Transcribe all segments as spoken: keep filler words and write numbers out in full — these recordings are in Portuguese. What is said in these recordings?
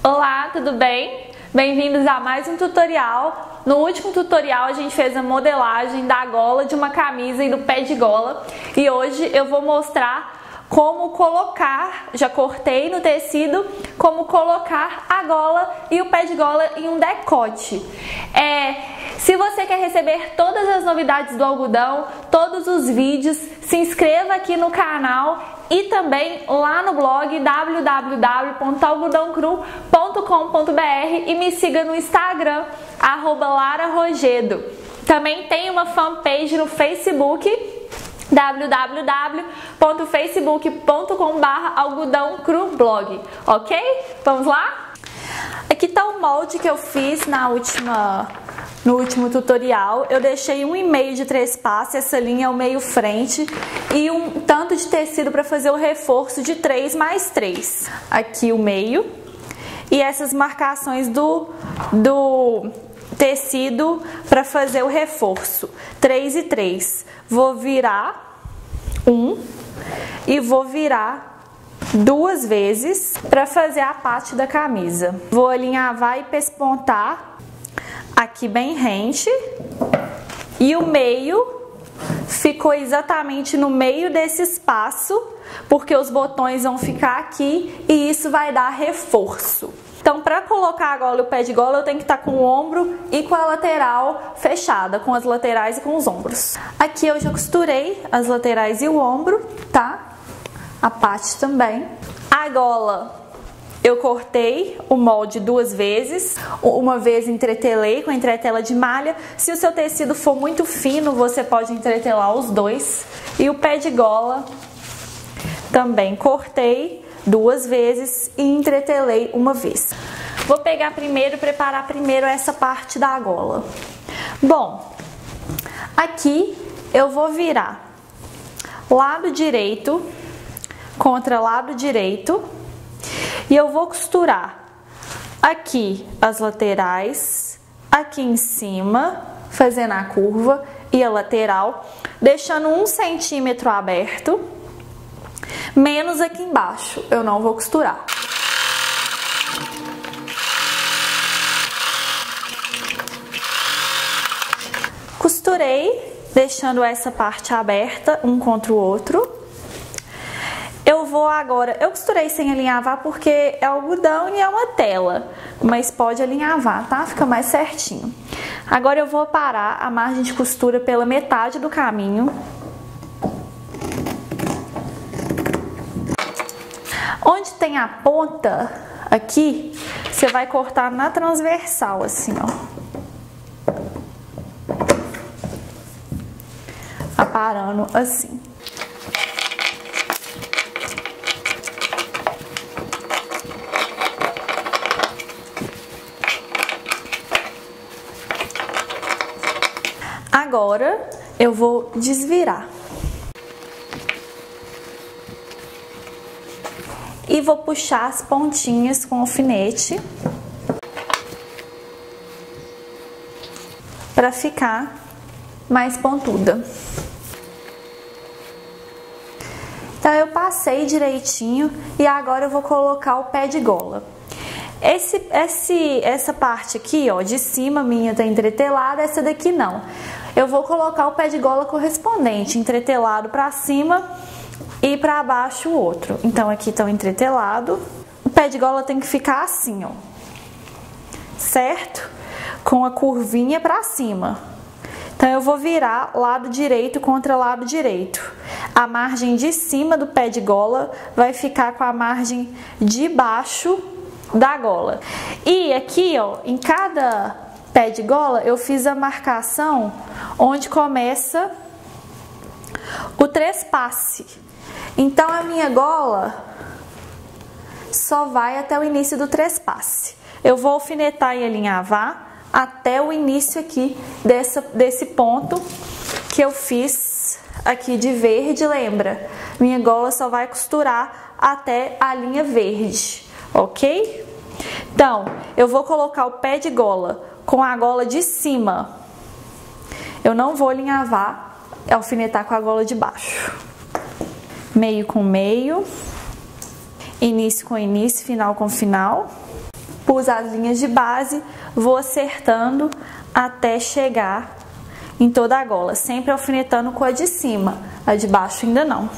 Olá, tudo bem? Bem-vindos a mais um tutorial. No último tutorial a gente fez a modelagem da gola de uma camisa e do pé de gola e hoje eu vou mostrar como colocar, já cortei no tecido, como colocar a gola e o pé de gola em um decote. É, se você quer receber todas as novidades do algodão, todos os vídeos, se inscreva aqui no canal e também lá no blog w w w ponto algodão cru ponto com ponto b r e me siga no Instagram, arroba lara rogedo. Também tem uma fanpage no Facebook, w w w ponto facebook ponto com barra algodão cru blog, ok? Vamos lá? Aqui tá o molde que eu fiz na última, no último tutorial. Eu deixei um e meio de três passos, essa linha é o meio frente, e um tanto de tecido para fazer o reforço de três mais três. Aqui o meio, e essas marcações do, do tecido para fazer o reforço, três e três. Vou virar um e vou virar duas vezes para fazer a parte da camisa. Vou alinhavar e pespontar aqui bem rente, e o meio ficou exatamente no meio desse espaço, porque os botões vão ficar aqui e isso vai dar reforço. Então, para colocar a gola e o pé de gola, eu tenho que estar com o ombro e com a lateral fechada, com as laterais e com os ombros. Aqui eu já costurei as laterais e o ombro, tá? A parte também. A gola, eu cortei o molde duas vezes. Uma vez entretelei com a entretela de malha. Se o seu tecido for muito fino, você pode entretelar os dois. E o pé de gola, também cortei duas vezes e entretelei uma vez. Vou pegar primeiro e preparar primeiro essa parte da gola. Bom, aqui eu vou virar lado direito contra lado direito e eu vou costurar aqui as laterais, aqui em cima, fazendo a curva e a lateral, deixando um centímetro aberto, menos aqui embaixo, eu não vou costurar. Costurei, deixando essa parte aberta, um contra o outro. Eu vou agora, eu costurei sem alinhavar porque é algodão e é uma tela, mas pode alinhavar, tá? Fica mais certinho. Agora eu vou parar a margem de costura pela metade do caminho. Onde tem a ponta aqui, você vai cortar na transversal, assim, ó. Aparando assim. Agora eu vou desvirar. E vou puxar as pontinhas com alfinete para ficar mais pontuda. Então eu passei direitinho e agora eu vou colocar o pé de gola. Esse, esse, essa parte aqui, ó, de cima minha tá entretelada, essa daqui não. Eu vou colocar o pé de gola correspondente, entretelado para cima e para baixo o outro. Então aqui tá o entretelado. O pé de gola tem que ficar assim, ó, certo? Com a curvinha para cima. Então eu vou virar lado direito contra lado direito. A margem de cima do pé de gola vai ficar com a margem de baixo da gola. E aqui, ó, em cada pé de gola eu fiz a marcação onde começa o trespasse. Então a minha gola só vai até o início do trespasse. Eu vou alfinetar e alinhavar até o início aqui dessa, desse ponto que eu fiz aqui de verde, lembra? Minha gola só vai costurar até a linha verde, ok? Então, eu vou colocar o pé de gola com a gola de cima. Eu não vou alinhavar, alfinetar com a gola de baixo. Meio com meio, início com início, final com final. pus as linhas de base, vou acertando até chegar em toda a gola, sempre alfinetando com a de cima, a de baixo ainda não.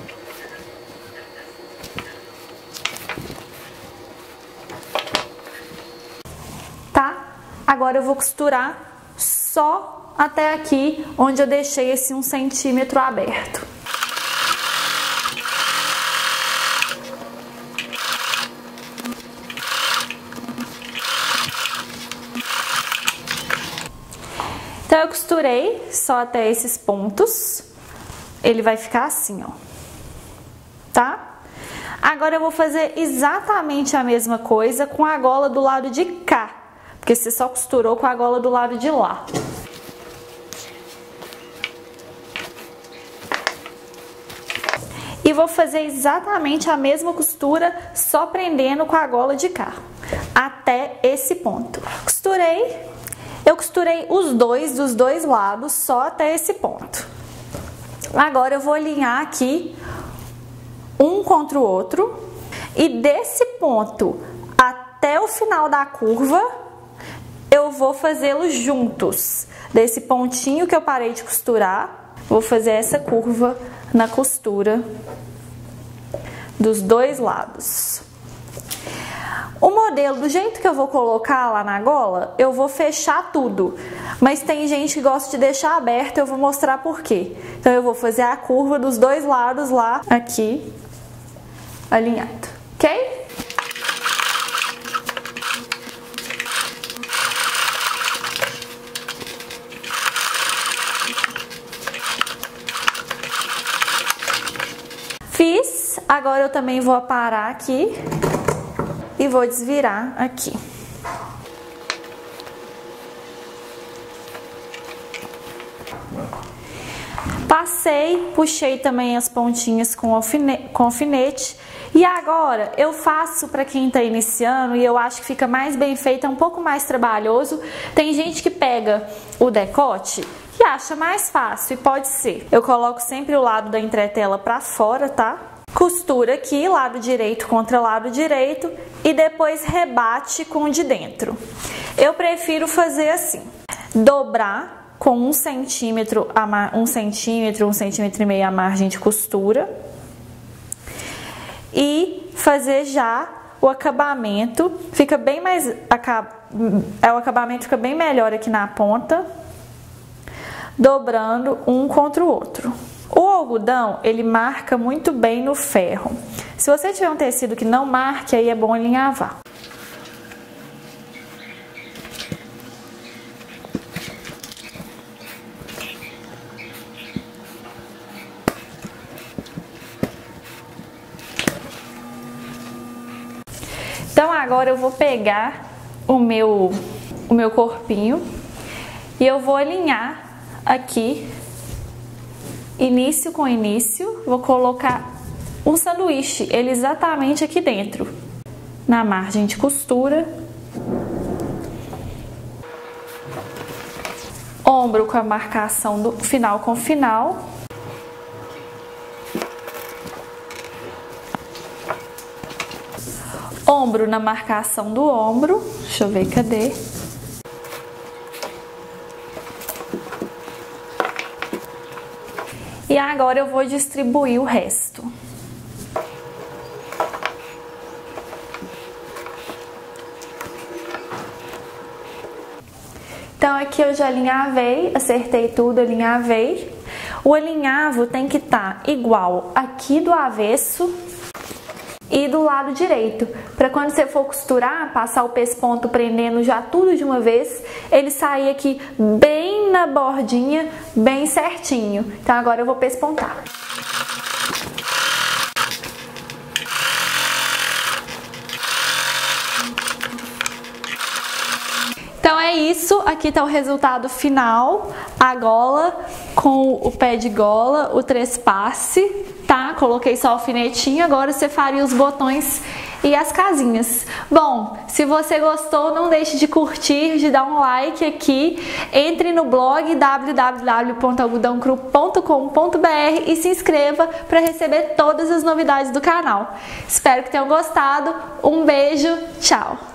Tá? Agora eu vou costurar só até aqui, onde eu deixei esse um centímetro aberto. Então eu costurei só até esses pontos, ele vai ficar assim, ó, tá? Agora eu vou fazer exatamente a mesma coisa com a gola do lado de cá, porque você só costurou com a gola do lado de lá. E vou fazer exatamente a mesma costura, só prendendo com a gola de cá, até esse ponto. Costurei. Eu costurei os dois, dos dois lados, só até esse ponto. Agora eu vou alinhar aqui, um contra o outro, e desse ponto até o final da curva, eu vou fazê-los juntos. Desse pontinho que eu parei de costurar, vou fazer essa curva na costura dos dois lados. O modelo, do jeito que eu vou colocar lá na gola, eu vou fechar tudo. Mas tem gente que gosta de deixar aberto, eu vou mostrar por quê. Então eu vou fazer a curva dos dois lados lá, aqui, alinhado, ok? Fiz, agora eu também vou aparar aqui. E vou desvirar aqui. Passei, puxei também as pontinhas com alfinete, com alfinete. E agora eu faço para quem tá iniciando e eu acho que fica mais bem feito, é um pouco mais trabalhoso. Tem gente que pega o decote e acha mais fácil, e pode ser. Eu coloco sempre o lado da entretela para fora, tá? Costura aqui, lado direito contra lado direito, e depois rebate com o de dentro. Eu prefiro fazer assim, dobrar com um centímetro, um centímetro, um centímetro e meio a margem de costura, e fazer já o acabamento, fica bem mais, o acabamento fica bem melhor aqui na ponta, dobrando um contra o outro. O algodão, ele marca muito bem no ferro. Se você tiver um tecido que não marque, aí é bom alinhavar. Então agora eu vou pegar o meu, o meu corpinho e eu vou alinhar aqui, início com início, vou colocar um sanduíche, ele exatamente aqui dentro, na margem de costura. Ombro com a marcação do final com final. Ombro na marcação do ombro, deixa eu ver, cadê? E agora eu vou distribuir o resto. Então aqui eu já alinhavei, acertei tudo, alinhavei. O alinhavo tem que estar igual aqui do avesso e do lado direito, para quando você for costurar, passar o pesponto prendendo já tudo de uma vez, ele sair aqui bem na bordinha, bem certinho. Então agora eu vou pespontar. Então é isso, aqui tá o resultado final, a gola com o pé de gola, o trespasse, tá? Coloquei só o alfinetinho, agora você faria os botões e as casinhas. Bom, se você gostou, não deixe de curtir, de dar um like aqui, entre no blog w w w ponto algodão cru ponto com ponto b r e se inscreva para receber todas as novidades do canal. Espero que tenham gostado, um beijo, tchau!